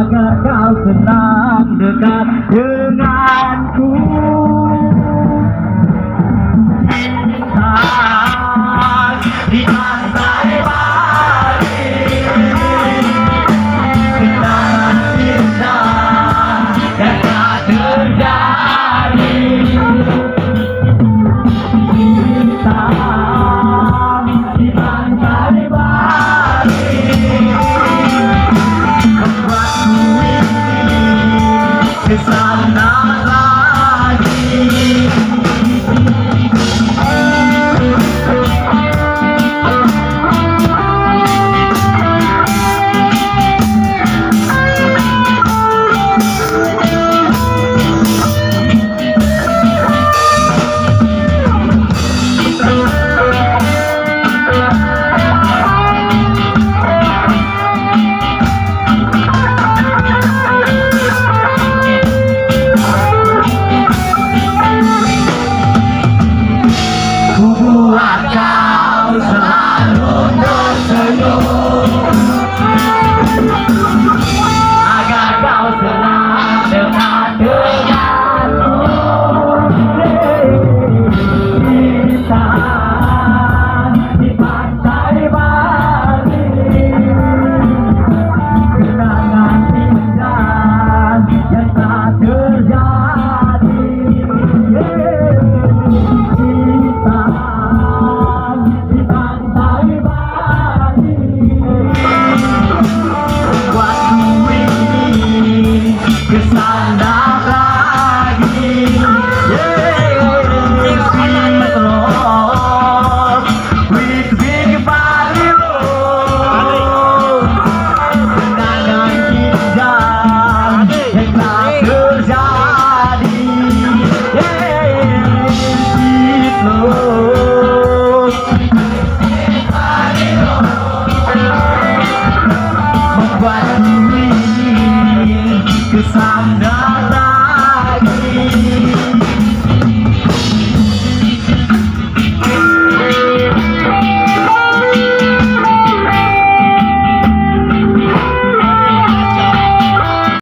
agar kau senang dekat denganku. Di pantai Bali, kenangan cinta yang tak terjadi. Cinta di pantai Bali membuatku ingin kesana lagi. Buat kau selalu tersenyum, agar kau senang dengan denganku. Kita di pantai Bali, kenangan indah yang tak terjadi. Kesana lagi, with big body road, kenangan indah yang tak terjadi. Membuatku ingin kesana.